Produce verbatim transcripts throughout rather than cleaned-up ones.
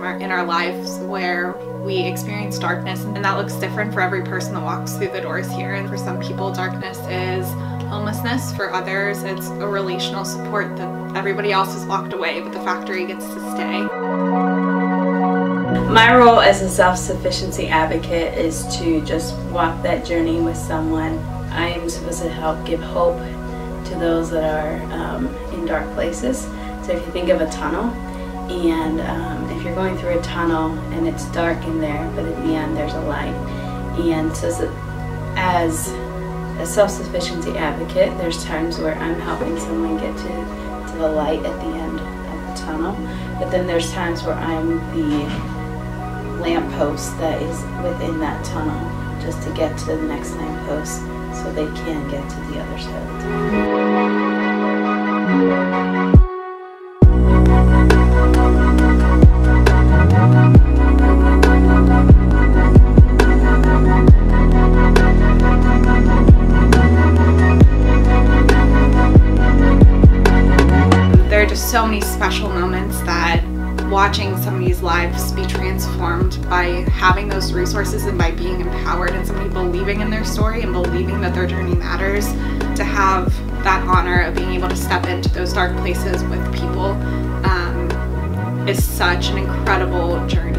our, in our lives where we experience darkness, and that looks different for every person that walks through the doors here. And for some people, darkness is homelessness. For others, it's a relational support that everybody else has walked away, but the factory gets to stay. My role as a self-sufficiency advocate is to just walk that journey with someone. I am supposed to help give hope to those that are um, in dark places. So if you think of a tunnel, and um, if you're going through a tunnel and it's dark in there, but in the end there's a light. And so as a self-sufficiency advocate, there's times where I'm helping someone get to, to the light at the end of the tunnel. But then there's times where I'm the lamppost that is within that tunnel, just to get to the next lamppost so they can get to the other side of the tunnel. There are just so many special moments that watching somebody's lives be transformed by having those resources and by being empowered and somebody believing in their story and believing that their journey matters, to have that honor of being able to step into those dark places with people um, is such an incredible journey.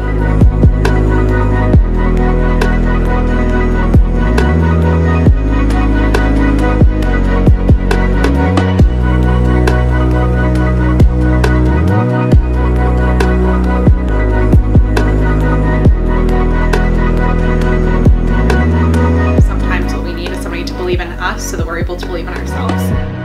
So that we're able to believe in ourselves.